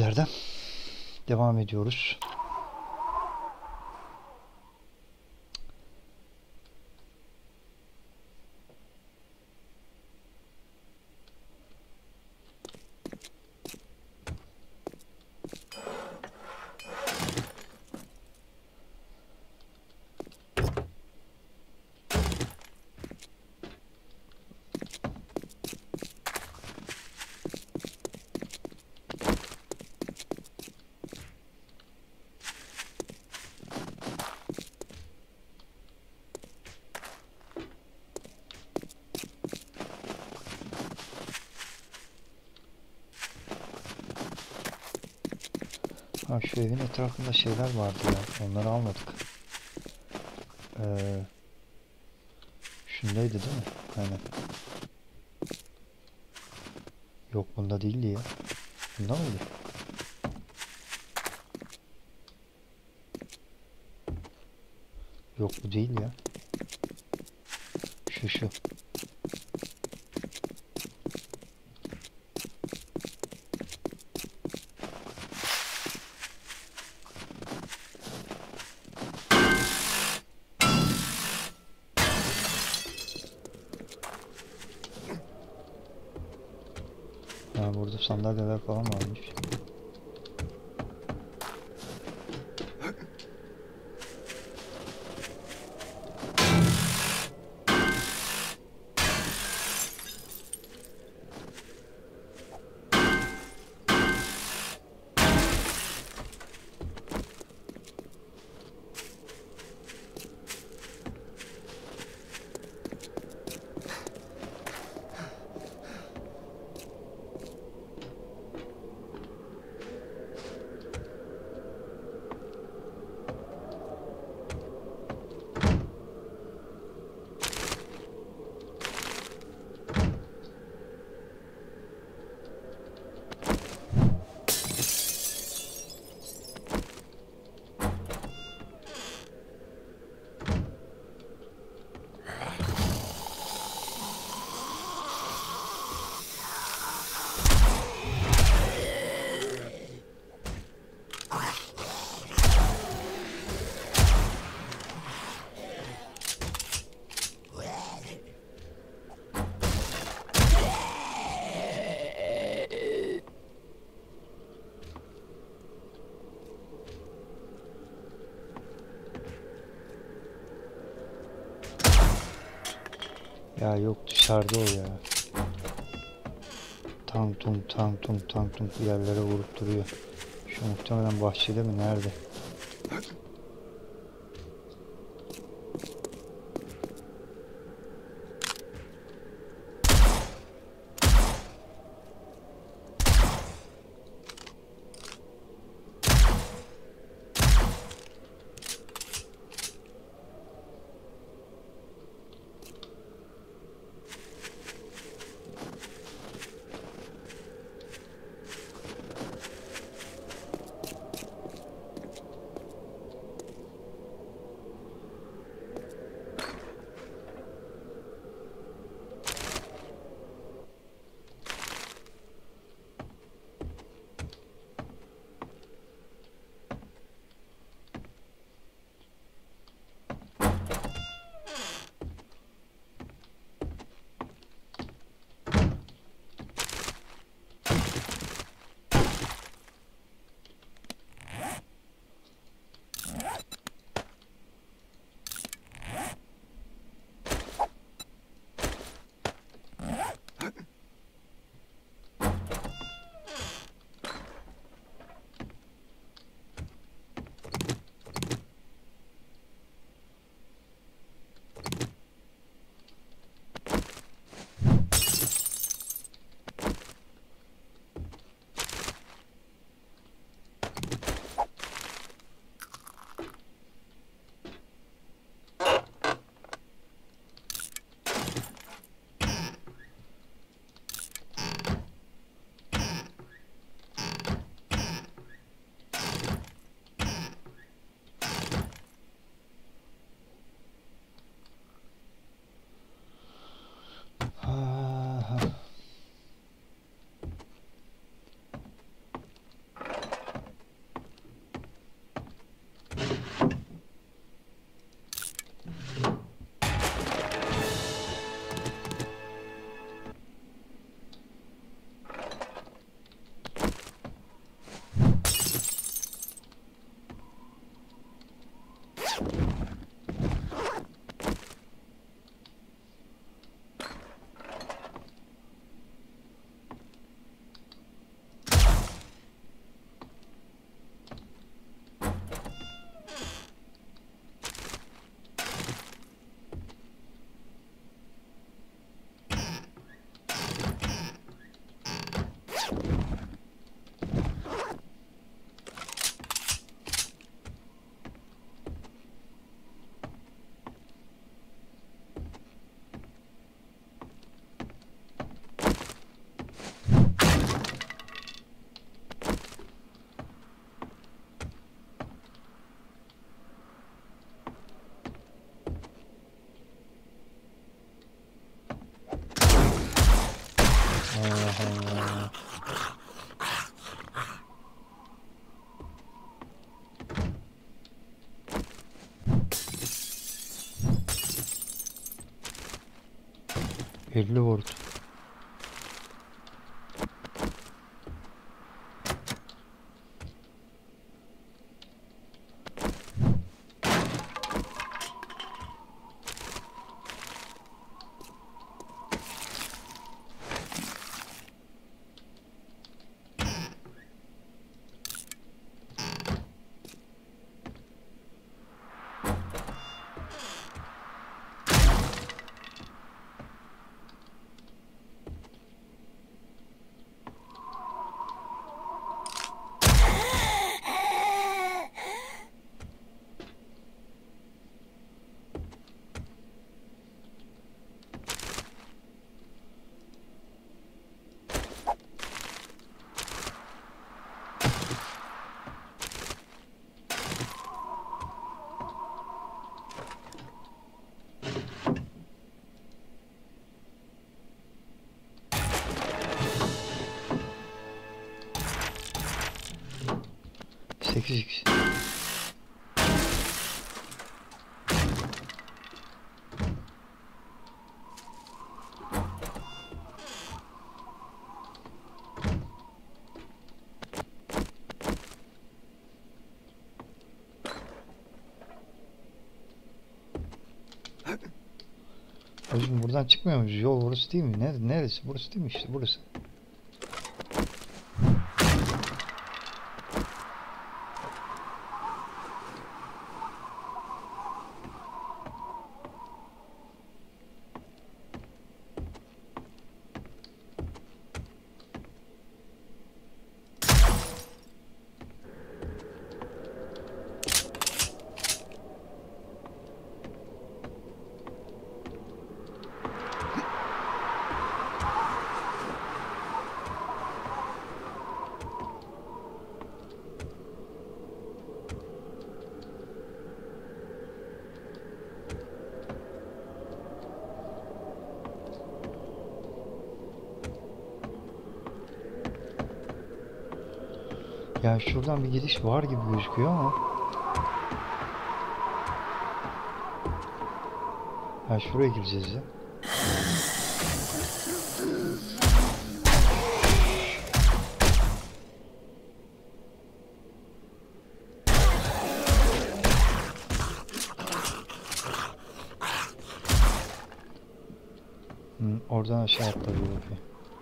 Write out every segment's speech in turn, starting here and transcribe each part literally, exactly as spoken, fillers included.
yerden devam ediyoruz. Ha, şu evin etrafında şeyler vardı ya. Onları almadık. Ee, şundaydı değil mi? Aynen. Yok, bunda değildi ya. Bunda mıydı? Yok, bu değil ya. Şu şu. Ha, burada sandalyeler falan varmış. Ya yok, dışarıda o ya. Tam tum tam tum tam tum bir yerlere vurup duruyor. Şu muhtemelen bahçede mi, nerede? elli volt. sekiz x. Hocam buradan çıkmıyor muyuz? Yol burası değil mi? Nerede? Neresi? Burası değil mi? İşte burası. Ya şuradan bir gidiş var gibi gözüküyor ama. Ha, şuraya gireceğiz ya. Hı, oradan aşağı atladı. Okay.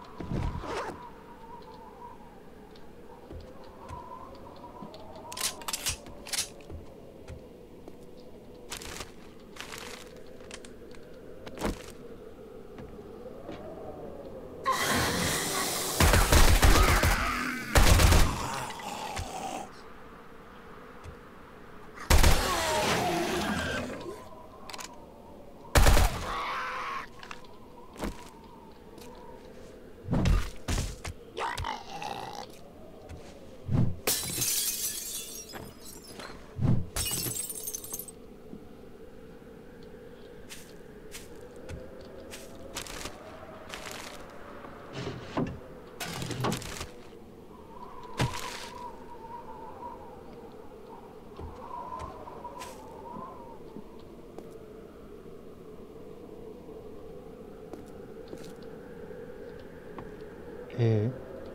Ee.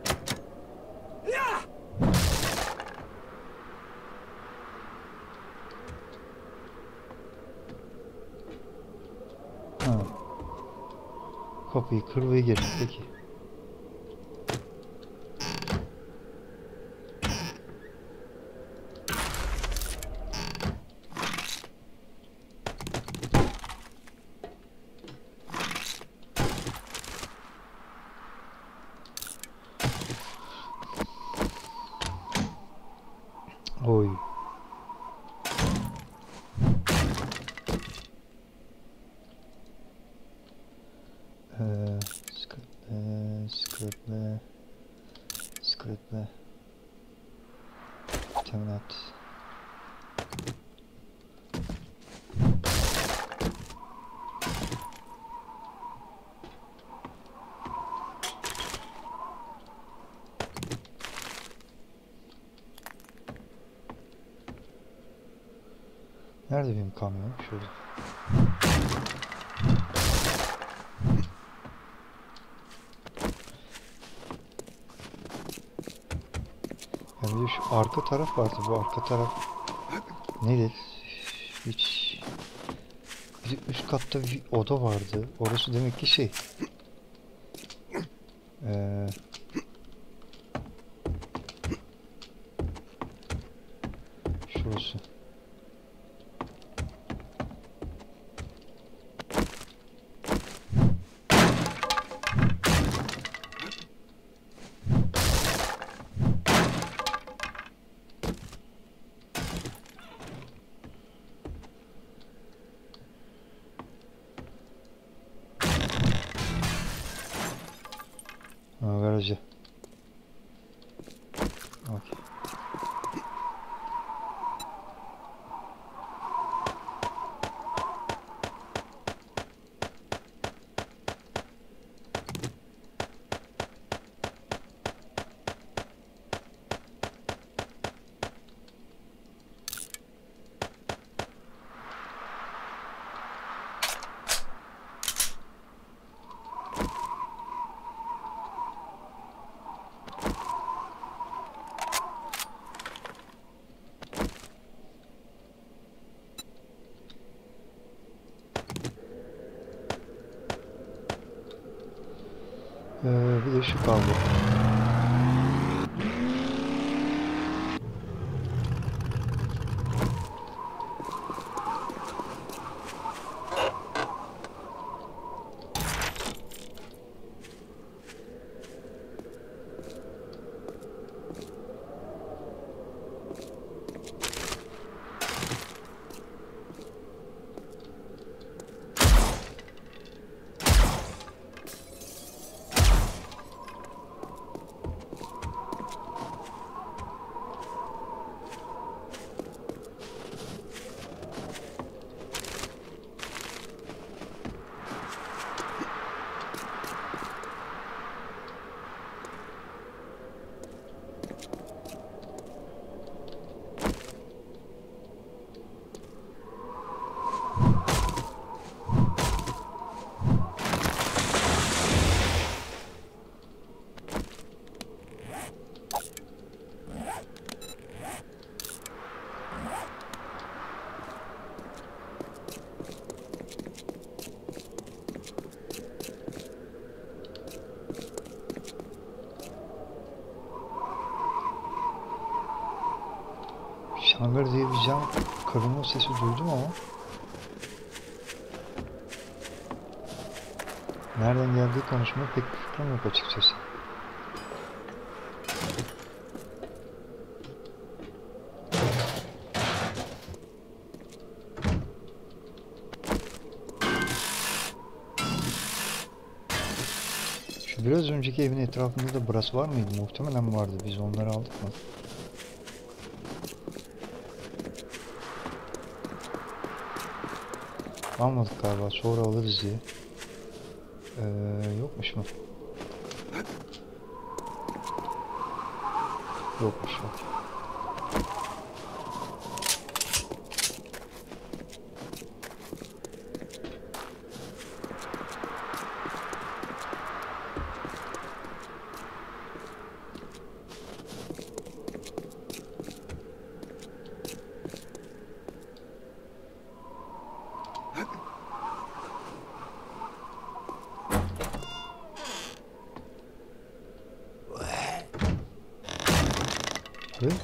Ha. Kapıyı kır ve gir. Peki. Oy. Ee, scriptle, scriptle, scriptle. Terminat. Nerede benim kamyon? Şurada. Ya bir de şu arka taraf vardı. Bu arka taraf nedir? Hiç... Bir de üst katta bir oda vardı. Orası demek ki şey... Ee, şurası. Ha, garajı. Okey. Ee, bir de şu kaldı. Şangır diye bir cam kırılma sesi duydum ama nereden geldiği konusunda pek bir fikrim yok açıkçası. Şu biraz önceki evin etrafında da burası var mıydı? Muhtemelen vardı. Biz onları aldık mı? Almadık galiba. Sonra alırız diye. Ee, yokmuş mu? Yokmuş. Yok. Ve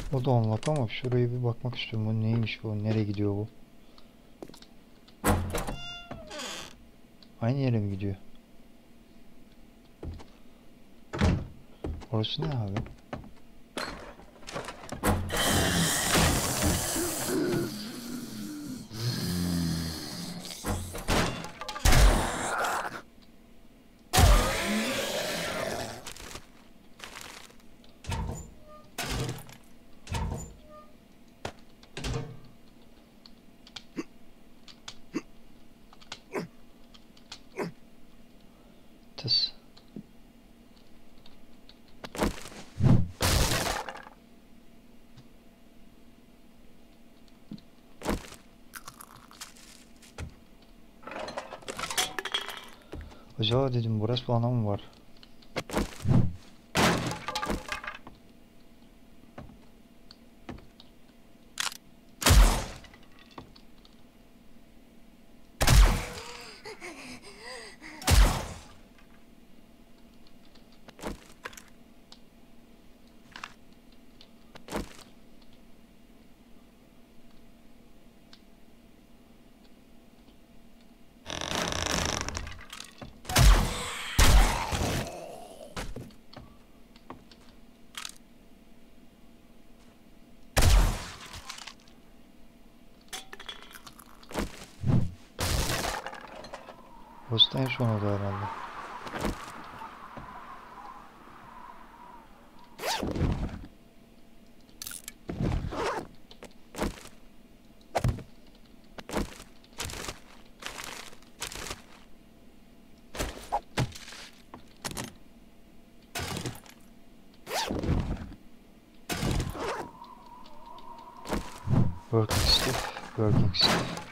O da unlock ama şuraya bir bakmak istiyorum. Bu neymiş bu? Nereye gidiyor bu? Aynı yere mi gidiyor? Orası ne abi? Tıs. Acaba dedim burası bana mı var? Burası da en son oda herhalde. Working stiff, working stiff.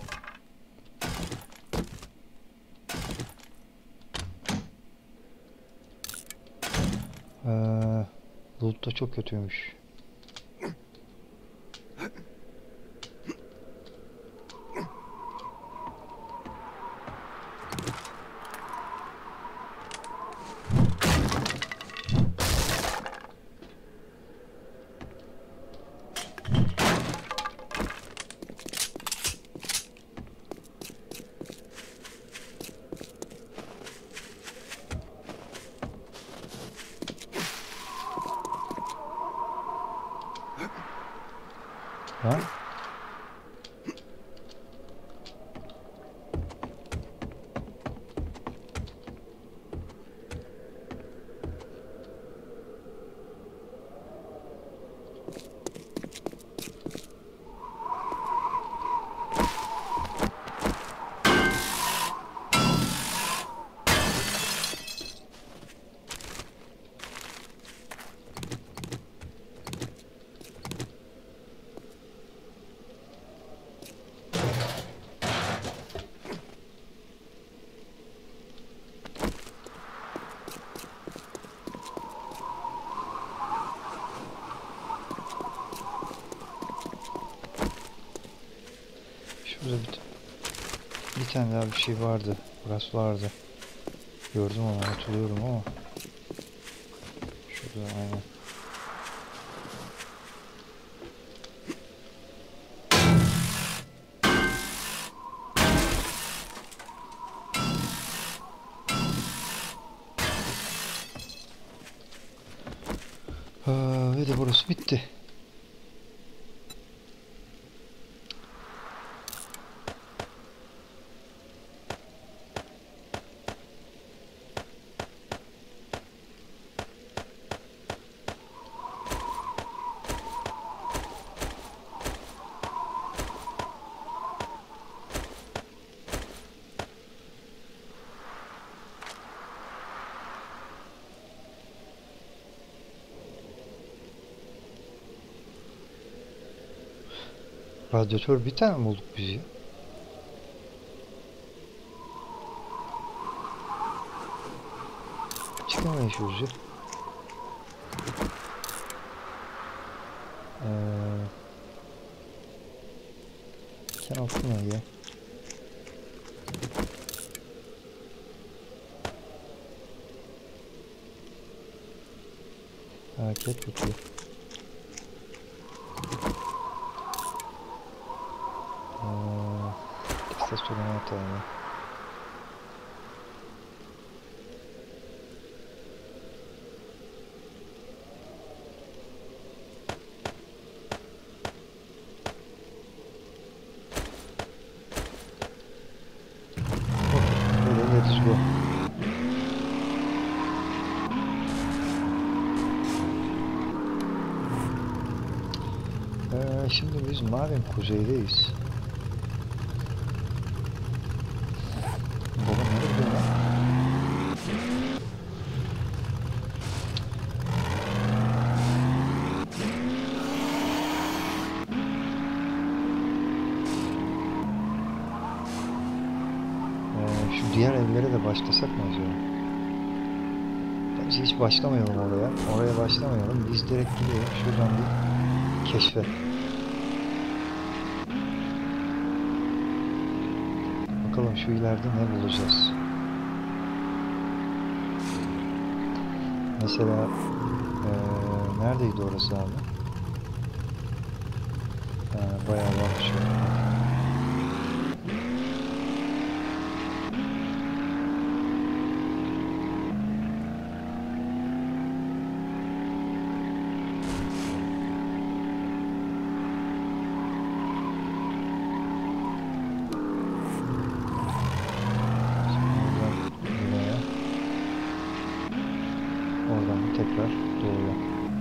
Ee, loot da çok kötüymüş. Ha? Şurada bir, bir tane daha bir şey vardı. Burası vardı. Gördüm ama hatırlıyorum ama. Şurada aynen. Aa, ve de burası bitti. Radyatör bir tane mi bulduk biz ya? Çıkmaya yaşıyoruz ya. Ee, Can open ne ya? Hareket bakıyor. Restoran hatalı. Böyle let's go. Ee, şimdi biz malum kuzeydeyiz. Baba nereye gidiyor lan? Ee, şu diğer evlere de başlasak mı acaba? Bence hiç başlamayalım oraya. Oraya başlamayalım. Biz direkt gidelim. Şuradan bir keşfe. Bakalım şu ileride ne bulacağız. Mesela ee, neredeydi orası abi? Ha, bayağı varmış. Oradan tekrar doğuya.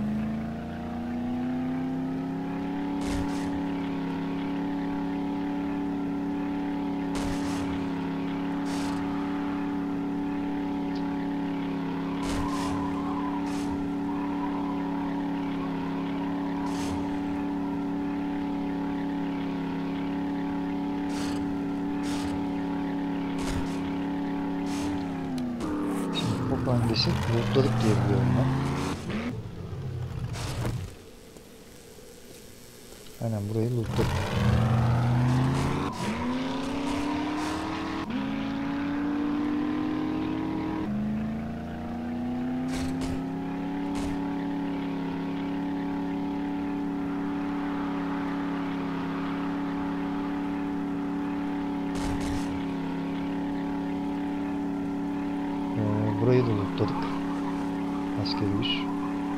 Şimdi bu hangisi? Lootladık diye biliyorum ben. Aynen burayı lootladık. Ee, burayı da lootladık. Askeri üs.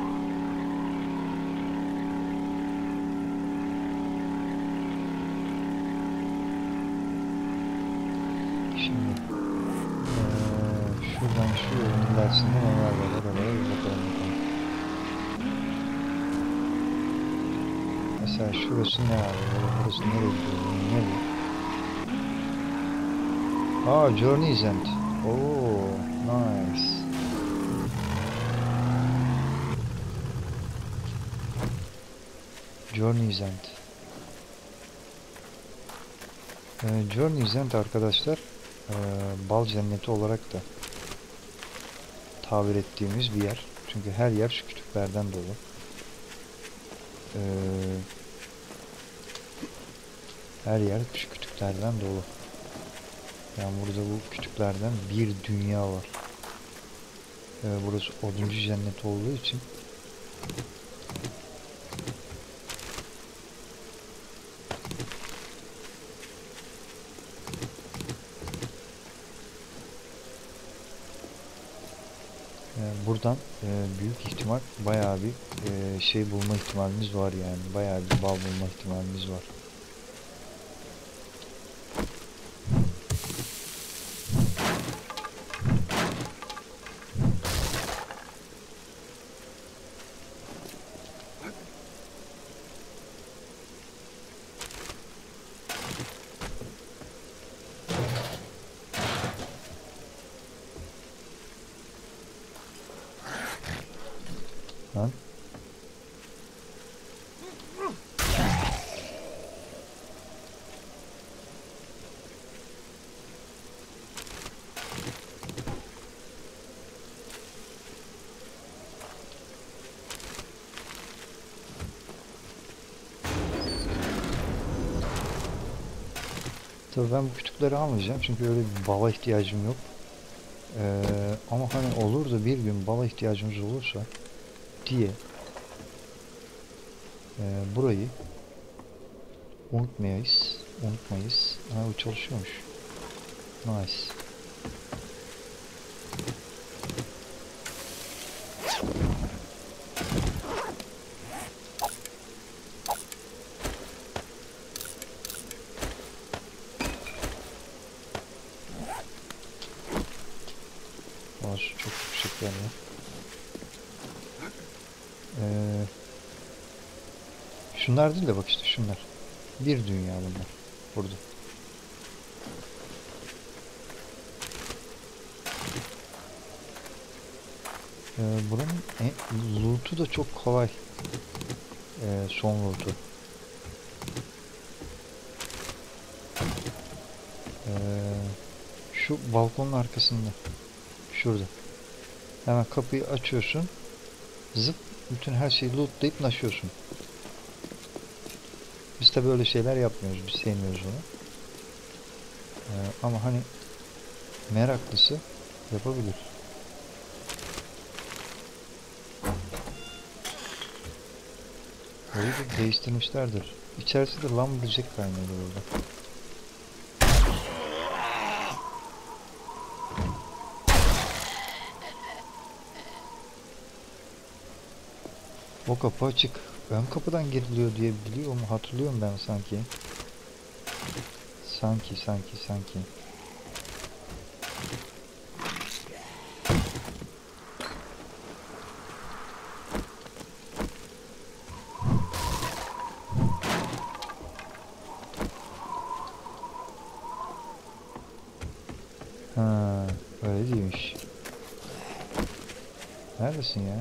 Şimdi ee, şuradan şu yolun ilerisinde neler var? Oralara bir bakalım bakalım. Mesela şurası ne abi? Burası nereye gidiyor? Ne bu? Aa, Journey's End. Oo, nice. Journey's End. Ee, Journey's End arkadaşlar, ee, bal cenneti olarak da tabir ettiğimiz bir yer. Çünkü her yer şu kütüklerden dolu. Ee, her yer şu kütüklerden dolu. Yani burada bu kütüklerden bir dünya var. Ee, burası oduncu cennet olduğu için buradan e, büyük ihtimal bayağı bir e, şey bulma ihtimalimiz var yani. Bayağı bir bal bulma ihtimalimiz var. Lan. Tabii ben bu kütükleri almayacağım çünkü öyle bir bala ihtiyacım yok. Ee, ama hani olur da bir gün bala ihtiyacımız olursa diye e, burayı unutmayız. Unutmayız. Ha, bu çalışıyormuş. Nice. Orası çok yüksek yani. Ee, şunlar değil de bak işte şunlar. Bir dünya bunlar. Burada. Ee, buranın en, loot'u da çok kolay. Ee, son loot'u. Ee, şu balkonun arkasında. Şurada. Hemen kapıyı açıyorsun. Zıp bütün her şeyi lootlayıp naşıyorsun. Biz de böyle şeyler yapmıyoruz. Biz sevmiyoruz onu. Ee, ama hani meraklısı yapabilir. Orayı da değiştirmişlerdir. İçerisi de lumberjack kaynıyordu orada. O kapı açık. Ön kapıdan giriliyor diye biliyorum. Hatırlıyorum ben sanki. Sanki sanki sanki. Ha, öyle değilmiş. Neredesin ya?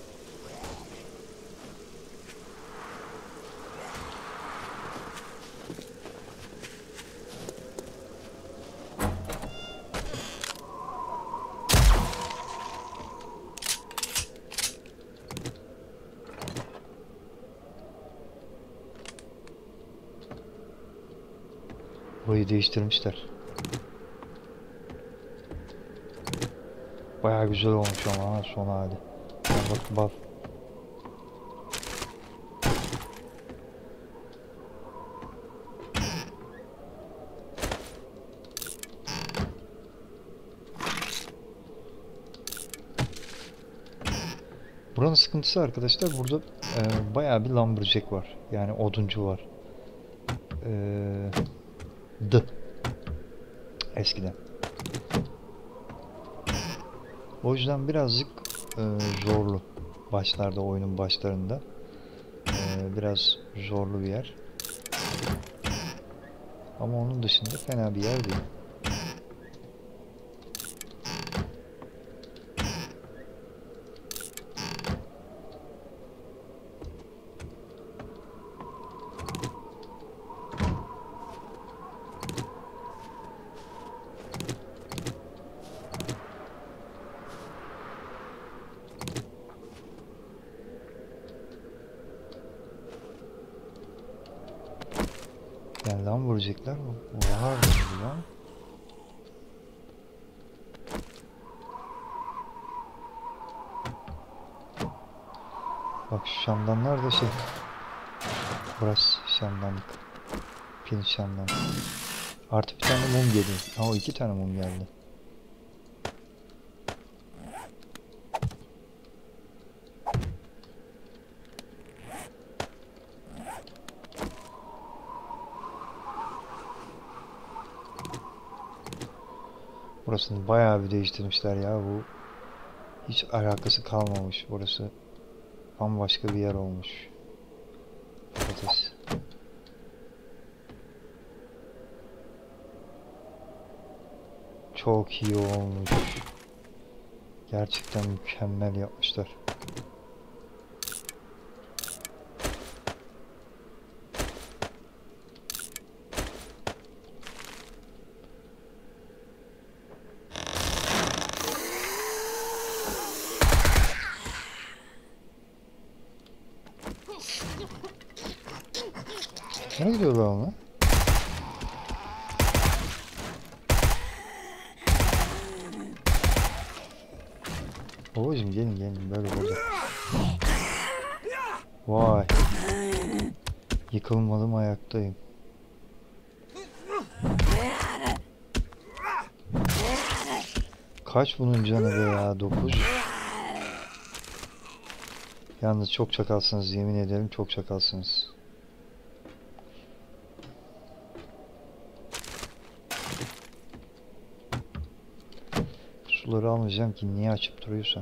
Burayı değiştirmişler. Bayağı güzel olmuş ama ha, son hali. Yani bak bak. Buranın sıkıntısı arkadaşlar, burada e, bayağı bir lumberjack var. Yani oduncu var. E, D. Eskiden. O yüzden birazcık e, zorlu. Başlarda, oyunun başlarında. E, biraz zorlu bir yer. Ama onun dışında fena bir yer değil. Yani lan vuracaklar mı? Var mı lan? Bak şu şamdanlar da şey. Burası şamdanlık. Pil şamdan. Artı bir tane mum geliyor. Ha, o iki tane mum geldi. Burasını bayağı bir değiştirmişler ya, bu hiç alakası kalmamış, burası bambaşka bir yer olmuş. Patates. Çok iyi olmuş. Gerçekten mükemmel yapmışlar. Nereye gidiyorlar onlar? Babacım gelin gelin, böyle burada. Vay. Yıkılmadım, ayaktayım. Kaç bunun canı be ya? dokuz. Yalnız çok çakalsınız, yemin ederim çok çakalsınız. Suları almayacağım ki, niye açıp duruyorsan.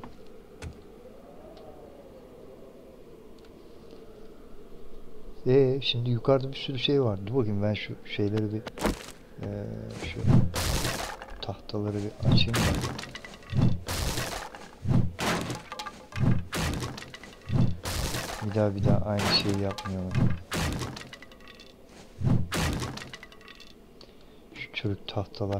Ee, şimdi yukarıda bir sürü şey var. Dur bakayım, ben şu şeyleri bir ee, şu tahtaları bir açayım da. Bir daha bir daha aynı şeyi yapmayalım. Şu çürük tahtalar.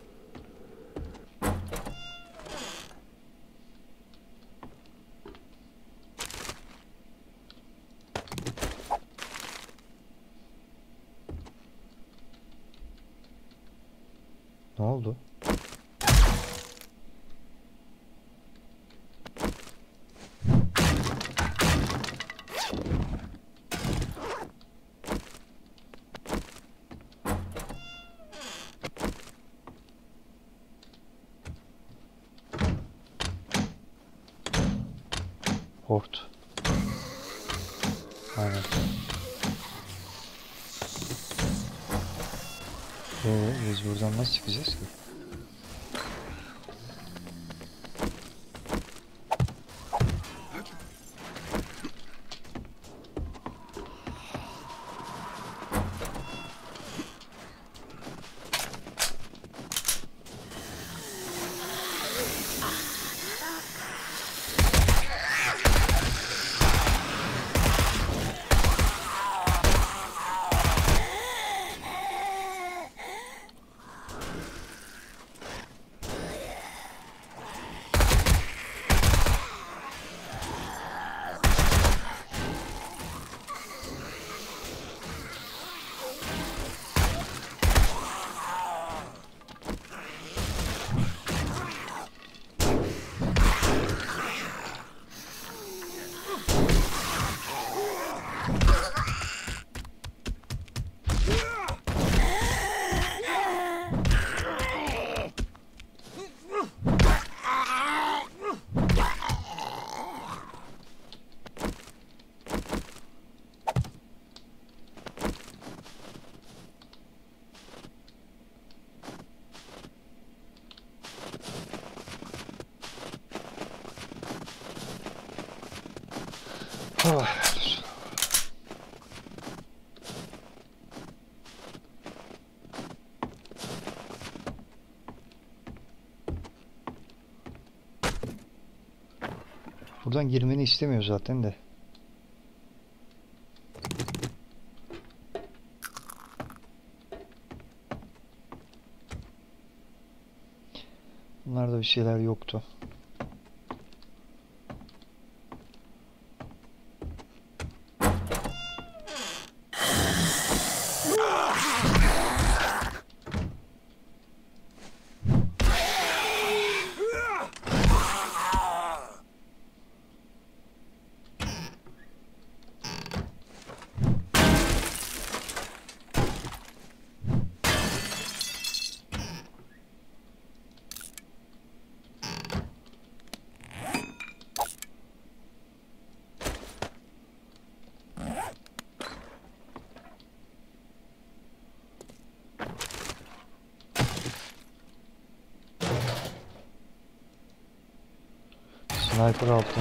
Ne oldu? Hort. Aynen. Ee, biz buradan nasıl çıkacağız ki? Oh. Buradan girmeni istemiyor zaten de. Bunlarda bir şeyler yoktu. Sniper altı.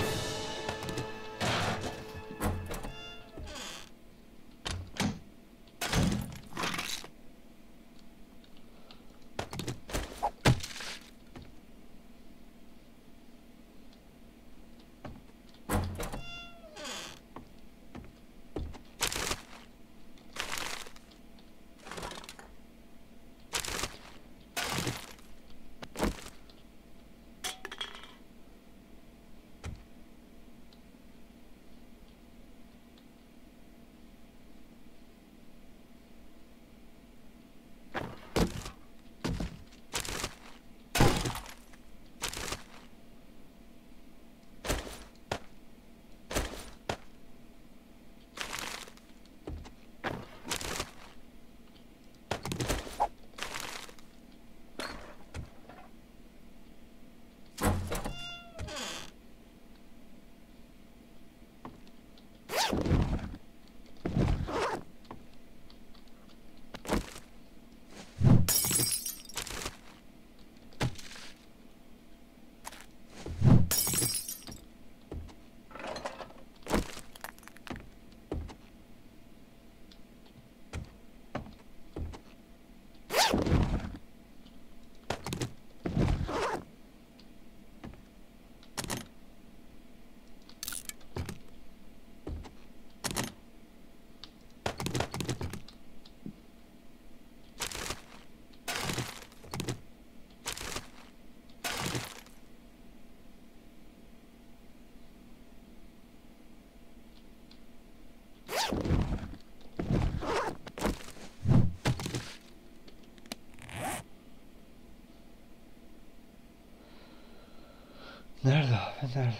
Nerede abi, nerede?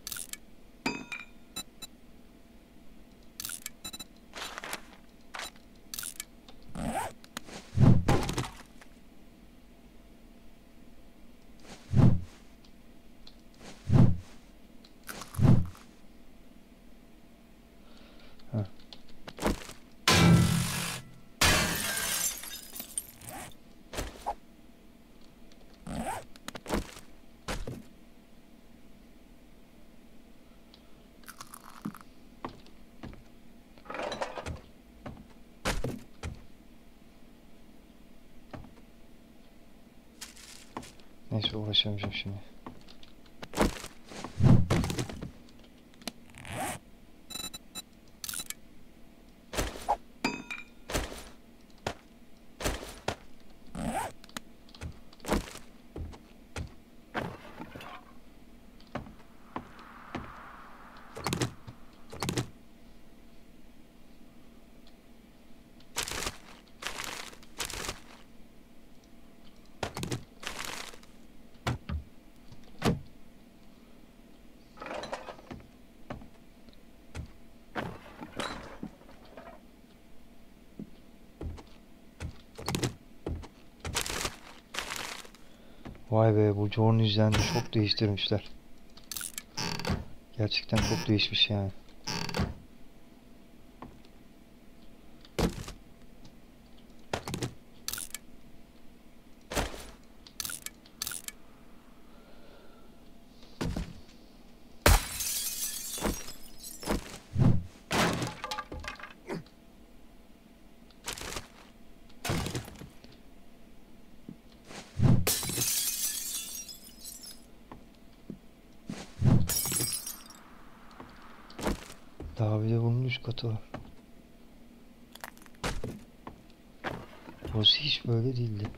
Heh. Neyse, uğraşamayacağım şimdi. Vay be, bu Jorn yüzden de çok değiştirmişler. Gerçekten çok değişmiş yani. Daha bir de bunun üst katı var. Burası hiç böyle değildi.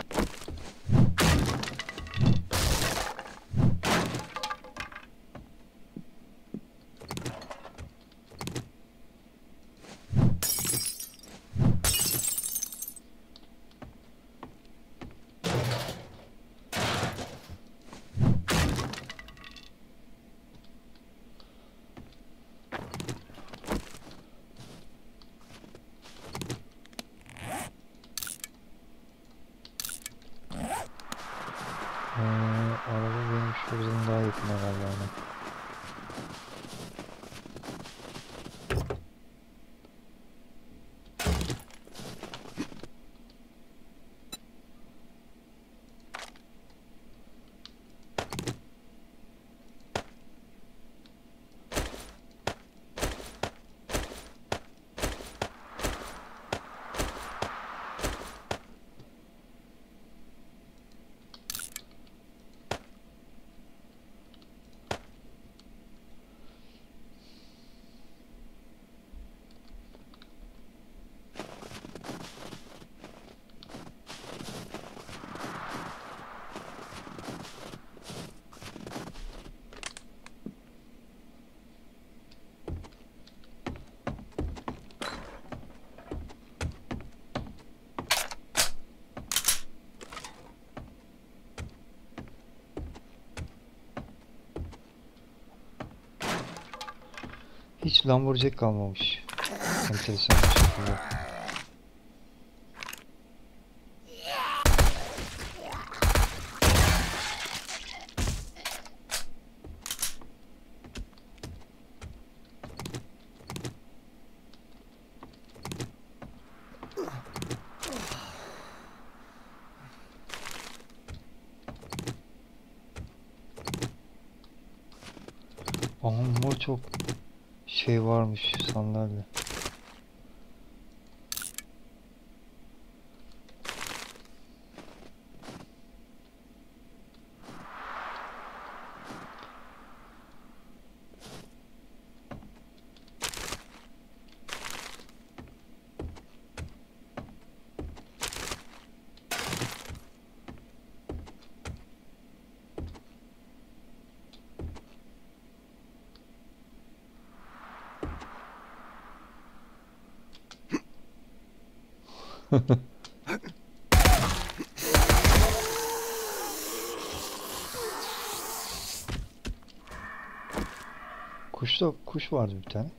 Ee, araba benim şuradan daha yakın herhalde ona. Hiç Lamborghini kalmamış. Enteresan bir şekilde. Ama çok şey varmış sandalye. Kuş da kuş vardı bir tane.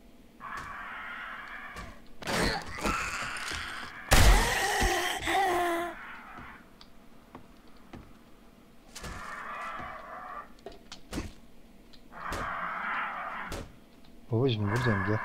Babacım buradayım, gel.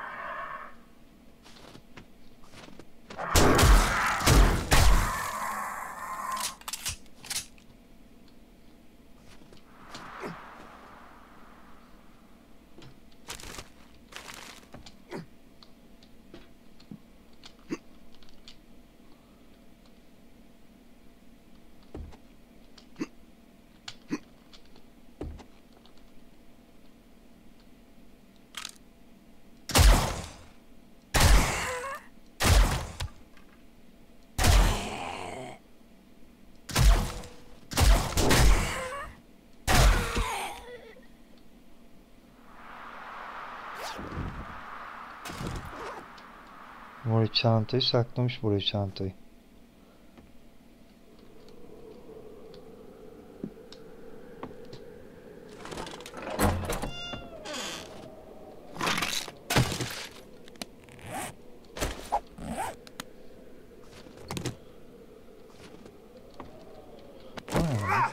Buraya çantayı saklamış, buraya çantayı. Ha.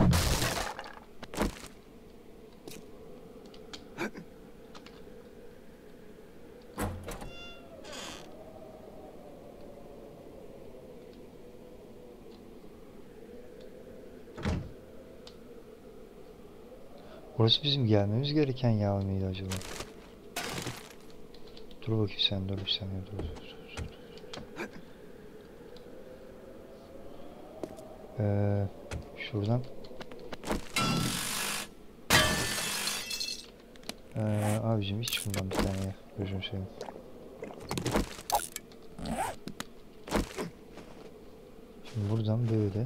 Burası bizim gelmemiz gereken yer mıydı acaba? Dur bakayım, sen dur bir saniye, dur, dur, dur, dur. Ee, şuradan. Ee, abicim hiç bundan bir tane ya. Gözüm seveyim. Şimdi buradan böyle.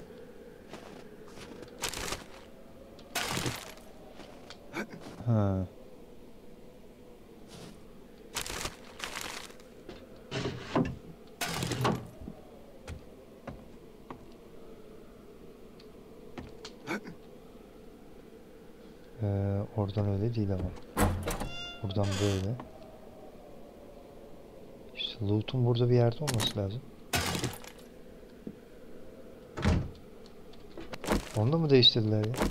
Ha. Ee, oradan öyle değil ama. Buradan böyle. İşte loot'un burada bir yerde olması lazım. Onu da mı değiştirdiler ya?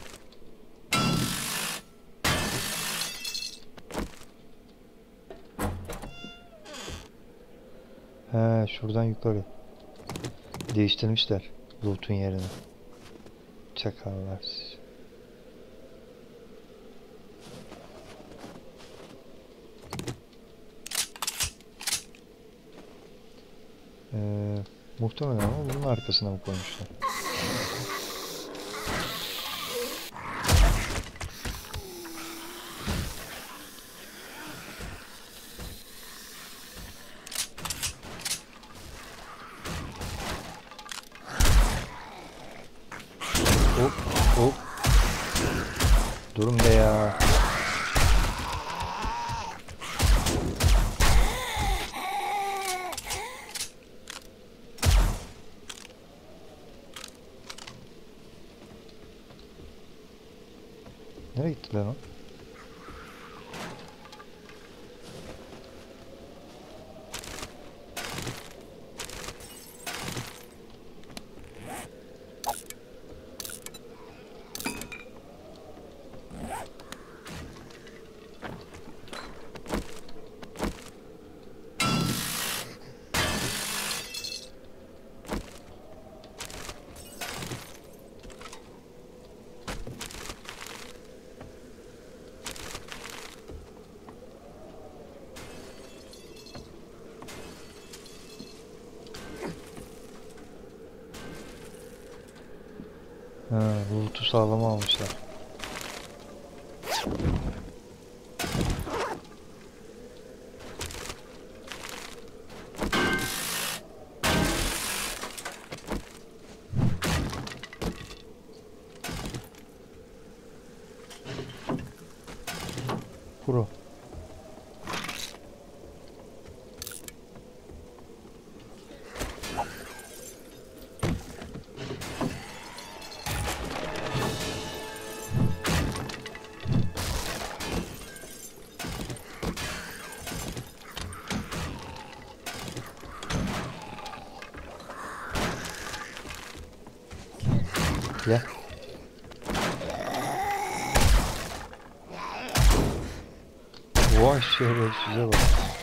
He, şuradan yukarı. Değiştirmişler loot'un yerini. Çakallar. Ee, muhtemelen ama bunun arkasına mı koymuşlar? Hop hop. Durun be ya. Nereye gittiler o? Ha, loot'u sağlam almışlar. Pro. Gel. Vay şerefsize bak.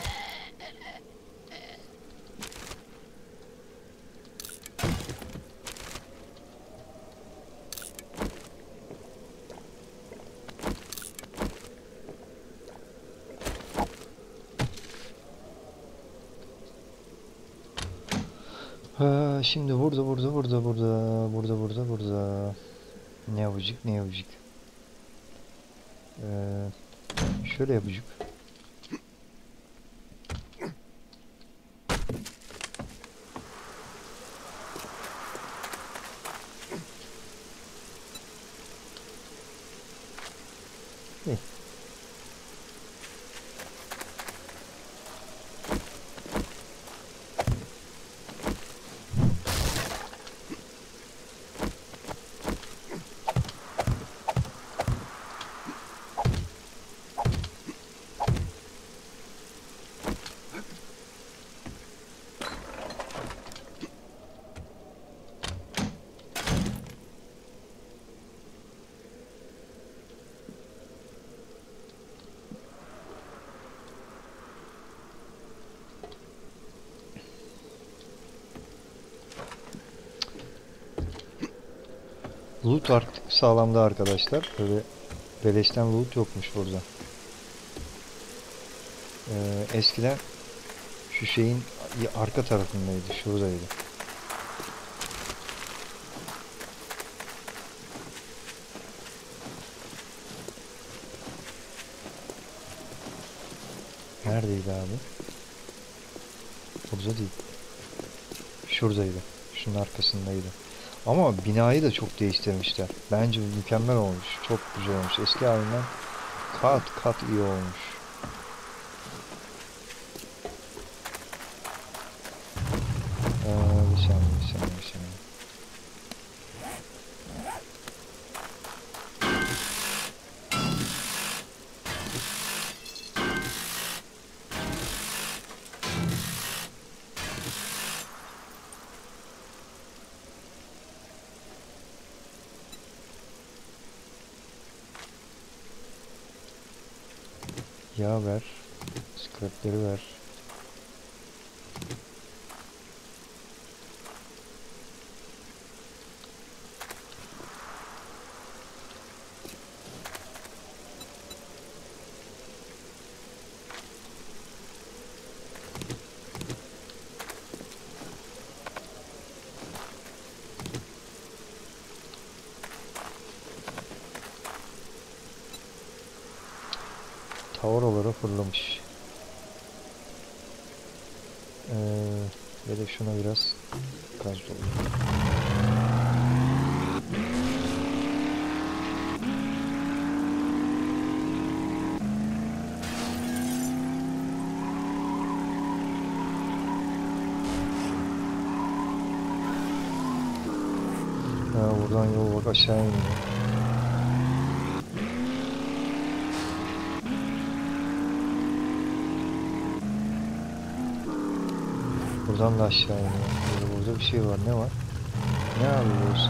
Ha, şimdi burada burada burada burada burada burada burada ne yapacak ne yapacak? Ee, şöyle yapacak. İyi. Loot artık sağlamda arkadaşlar. Böyle beleşten loot yokmuş burada. Ee, eskiden şu şeyin arka tarafındaydı, şuradaydı. Neredeydi abi? Burada değil. Şuradaydı. Şunun arkasındaydı. Ama binayı da çok değiştirmişler. Bence mükemmel olmuş. Çok güzel olmuş. Eski halinden kat kat iyi olmuş. Ee, bir saniye, bir saniye, bir saniye. Yağ ver. Scrapleri ver. Oralara fırlamış. Ee, ve de şuna biraz gaz doldur. Ha, buradan yol bak aşağı iniyor. Buradan da aşağı iniyor. Burada, burada bir şey var. Ne var? Ne yapıyoruz?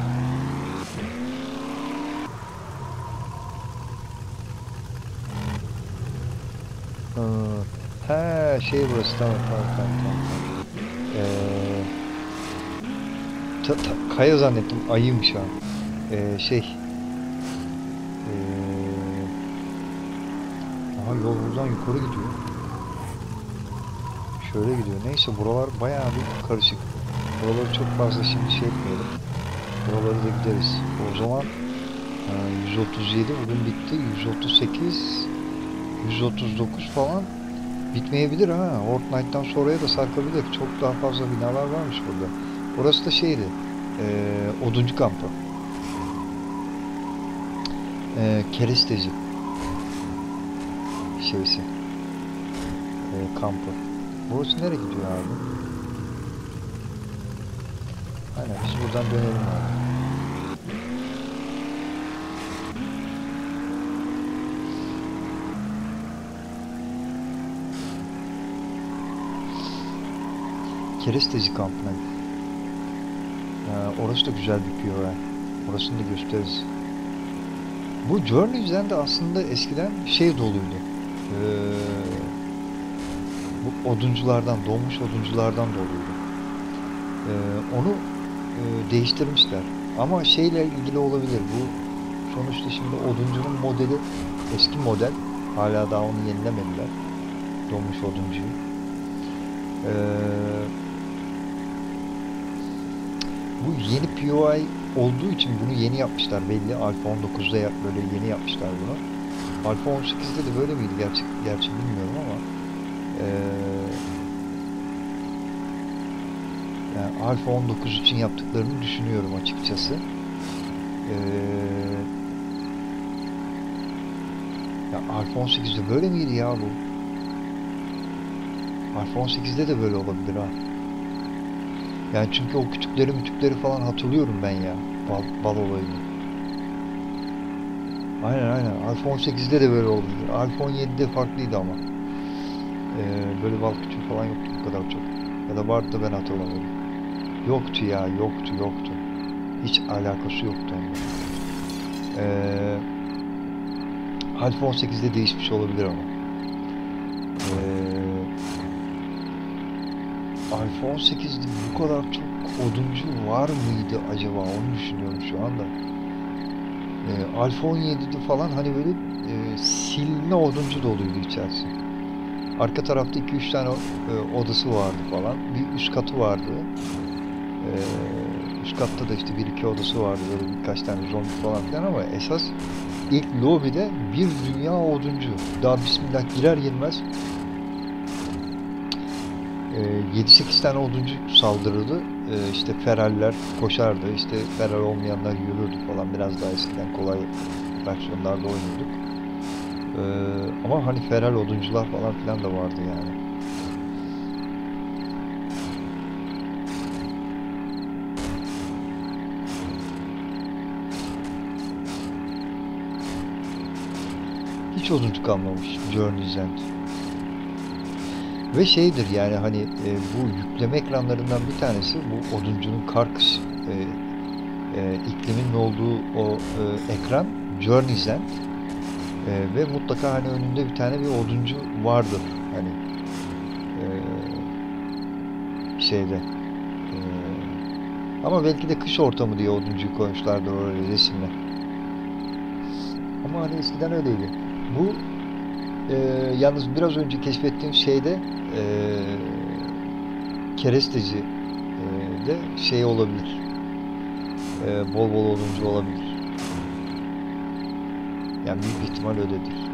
Hmm. Ha, şey burası. Tamam, tamam, tamam, tamam. Ee, ta, ta, kaya zannettim. Ayıymış ha. Ee, şey. Ee, aha, yol buradan yukarı gidiyor. Şöyle gidiyor. Neyse, buralar bayağı bir karışık. Buraları çok fazla şimdi şey etmeyelim. Buraları da gideriz. O zaman yüz otuz yedi bugün bitti. yüz otuz sekiz, yüz otuz dokuz falan bitmeyebilir ha. Fortnite'tan sonraya da sarkabilir. Çok daha fazla binalar varmış burada. Orası da şeydi. E, oduncu kampı. E, keresteci şeysi. E, kampı. Burası nereye gidiyor abi? Aynen, biz buradan dönelim abi. Keresteci kampına. Ee, orası da güzel bir piyo. Orasını da gösteririz. Bu Journey'den de aslında eskiden şey doluydu. Ee, bu odunculardan, donmuş odunculardan doluydu. Ee, onu e, değiştirmişler. Ama şeyle ilgili olabilir. Bu sonuçta şimdi oduncunun modeli eski model. Hala daha onu yenilemediler. Donmuş oduncuyu. Ee, bu yeni P O I olduğu için bunu yeni yapmışlar belli. Alpha on dokuzda yap- böyle yeni yapmışlar bunu. Alpha on sekizde de böyle miydi gerçi, gerçi bilmiyorum ama ee, yani Alpha on dokuz için yaptıklarını düşünüyorum açıkçası. Ee, ya Alpha on sekizde böyle miydi ya bu? Alpha on sekizde de böyle olabilir ha. Yani çünkü o kütükleri mütükleri falan hatırlıyorum ben ya. Bal, bal olayını. Aynen aynen. Alpha on sekizde de böyle olabilir. Alpha on yedide farklıydı ama. Ee, böyle bal kütüğü falan yoktu bu kadar çok. Ya da vardı da ben hatırlamıyorum. Yoktu ya, yoktu, yoktu. Hiç alakası yoktu onunla. Ee, Alpha on sekizde değişmiş olabilir ama. Ee, Alpha on sekizde bu kadar çok oduncu var mıydı acaba? Onu düşünüyorum şu anda. Ee, Alpha on yedide falan hani böyle e, silme oduncu doluydu içerisi. Arka tarafta iki üç tane e, odası vardı falan. Bir üst katı vardı. Ee, üst katta da işte bir iki odası vardı. Böyle birkaç tane zombi falan filan ama esas ilk lobide bir dünya oduncu. Daha bismillah girer girmez e, yedi sekiz tane oduncu saldırırdı. E, işte feraller koşardı. İşte feral olmayanlar yürürdü falan. Biraz daha eskiden kolay versiyonlarda oynuyorduk. E, ama hani feral oduncular falan filan da vardı yani. Hiç oduncu kalmamış Journey's End. Ve şeydir yani hani e, bu yükleme ekranlarından bir tanesi bu oduncunun Karkış e, e, ikliminin olduğu o e, ekran Journey's End. E, ve mutlaka hani önünde bir tane bir oduncu vardır hani e, şeyde. E, ama belki de kış ortamı diye oduncuyu koymuşlardır oraya resimle. Ama hani eskiden öyleydi. Bu e, yalnız biraz önce keşfettiğim şeyde e, keresteci e, de şey olabilir. E, bol bol oduncu olabilir. Yani büyük ihtimal öyledir.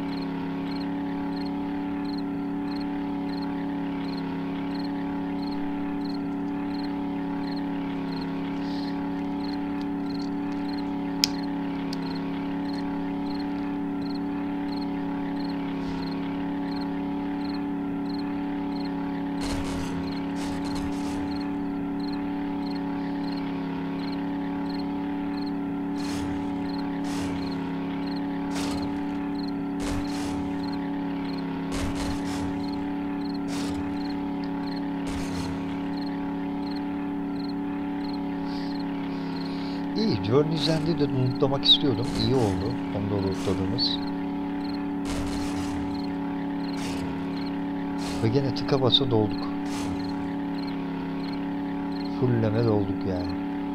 İyi. Journey's End'i de lootlamak istiyordum. İyi oldu. Onu da lootladığımız. Ve gene tıka basa dolduk. Fullleme dolduk yani.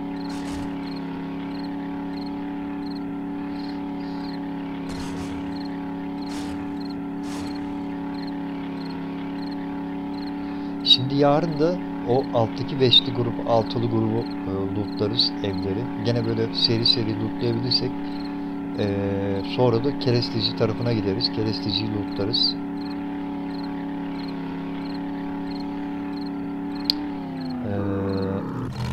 Şimdi yarın da o alttaki beşli grup, altılı grubu e, lootlarız evleri. Gene böyle seri seri lootlayabilirsek e, sonra da keresteci tarafına gideriz. Keresteciyi lootlarız. E,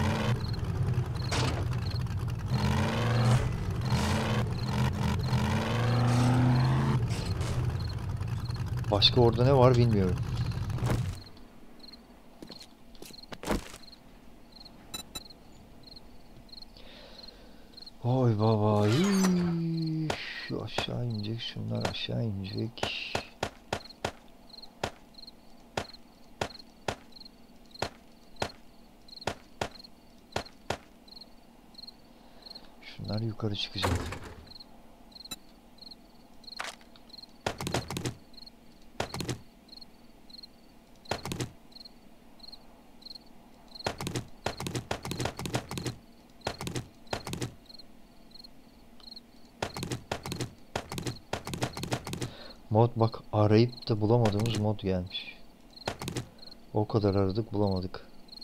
başka orada ne var bilmiyorum. Oy baba. Hii. Şu aşağı inecek. Şunlar aşağı inecek. Bunlar yukarı çıkacak. Mod bak, arayıp da bulamadığımız mod gelmiş. O kadar aradık, bulamadık.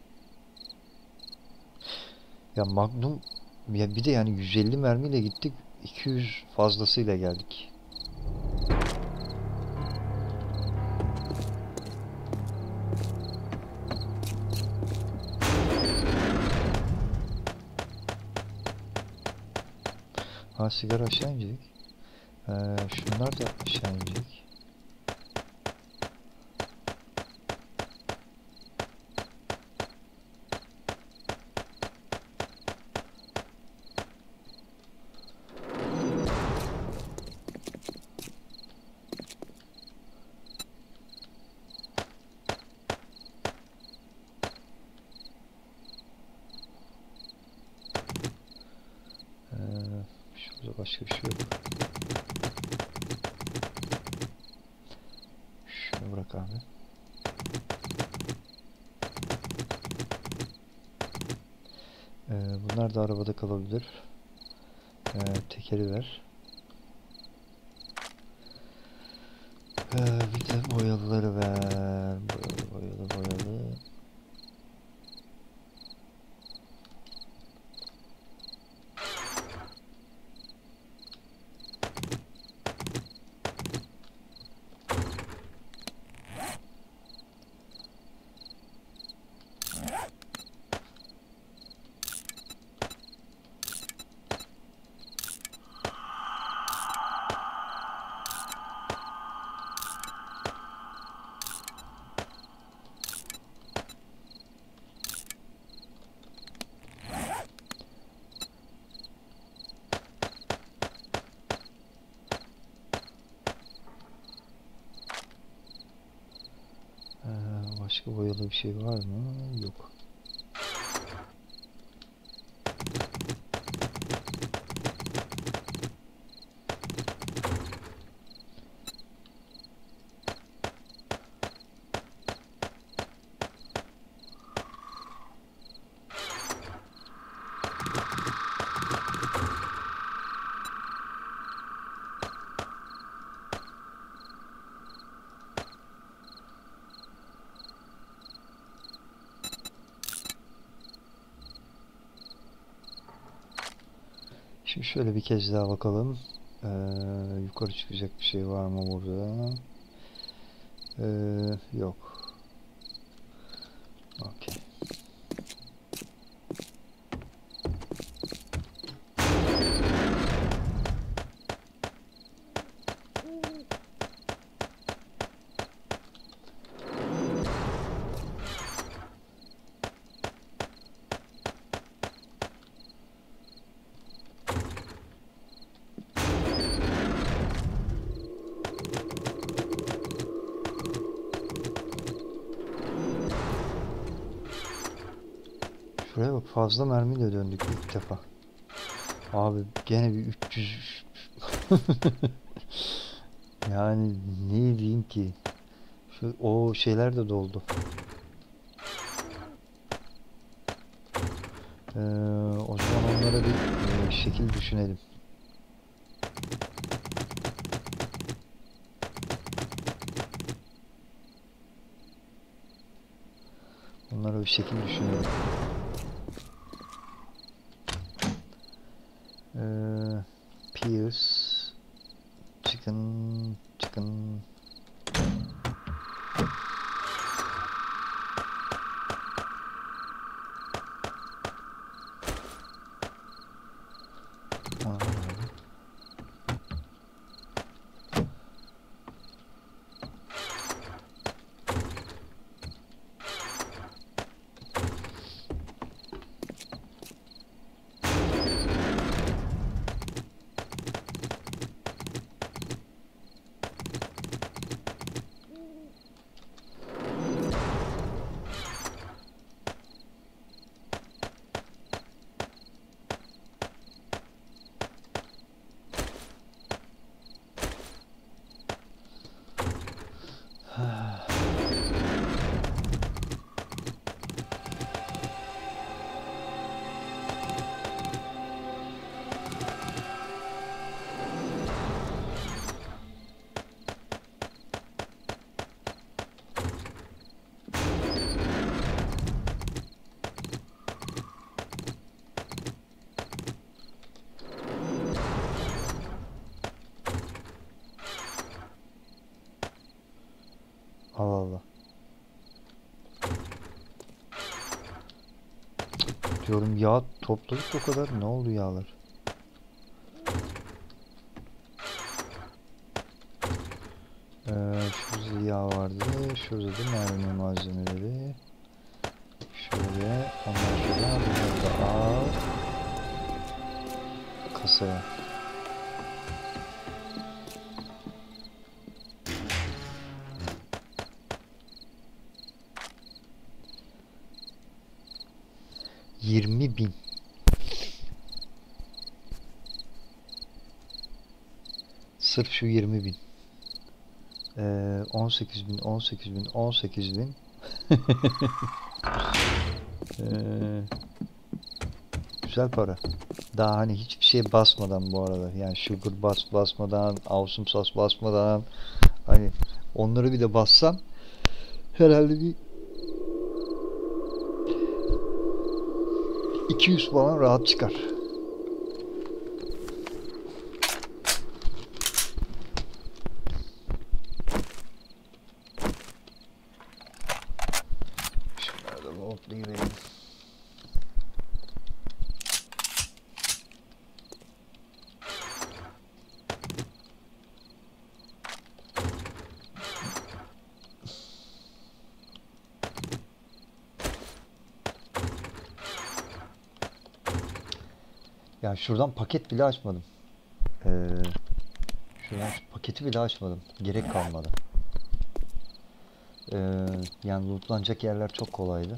Ya Magnum, ya bir de yani yüz elli mermiyle gittik, iki yüz fazlasıyla geldik. Ha, sigara aşağı inecek. Ee, şunlar da aşağı inecek. Ee, şurada başka bir şey yok. Şunu bırak abi. Ee, bunlar da arabada kalabilir. Ee, tekeri ver. Ee, bir de boyalıları ver. Boyalı boyalı boyalı. Ee, başka boyalı bir şey var mı? Yok. Şimdi şöyle bir kez daha bakalım. Ee, yukarı çıkacak bir şey var mı burada? Ee, yok. Okey. Şuraya bak, fazla mermiyle döndük ilk defa. Abi gene bir üç yüz. Yani ne diyeyim ki? Şu, o şeyler de doldu. Ee, o zaman onlara bir e, şekil düşünelim. Onlara bir şekil düşünelim. Ee, Pierce, chicken, chicken. Allah Allah. Diyorum yağ topladık o kadar. Ne oldu yağlar? Ee, şurada yağ vardı. Şurada da mermi malzemeleri. Şöyle. Ondan sonra bunları da al. Kasaya. Yirmi bin. Sırf şu yirmi bin. Ee, on sekiz bin, on sekiz bin, on sekiz bin. ee, güzel para. Daha hani hiçbir şey basmadan bu arada. Yani sugar bas basmadan, awesome sauce basmadan. Hani onları bir de bassam herhalde bir iki yüz falan rahat çıkar. Şunları da lootlayıverelim. Ya şuradan paket bile açmadım. Ee, şuradan şu paketi bile açmadım. Gerek kalmadı. Ee, yani lootlanacak yerler çok kolaydı.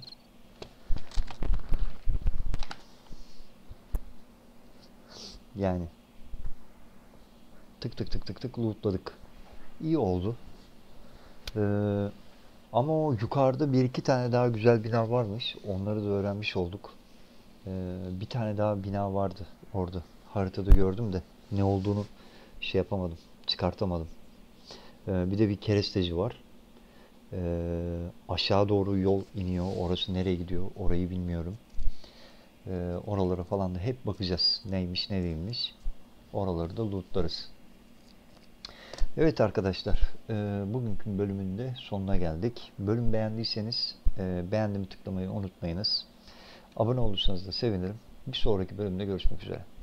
Yani tık tık tık tık tık lootladık. İyi oldu. Ee, ama o yukarıda bir iki tane daha güzel bina varmış. Onları da öğrenmiş olduk. Ee, bir tane daha bina vardı orada. Haritada gördüm de ne olduğunu şey yapamadım. Çıkartamadım. Ee, bir de bir keresteci var. Ee, aşağı doğru yol iniyor. Orası nereye gidiyor? Orayı bilmiyorum. Ee, oralara falan da hep bakacağız. Neymiş ne değilmiş. Oraları da lootlarız. Evet arkadaşlar, e, bugünkü bölümün de sonuna geldik. Bölüm beğendiyseniz e, beğendimi tıklamayı unutmayınız. Abone olursanız da sevinirim. Bir sonraki bölümde görüşmek üzere.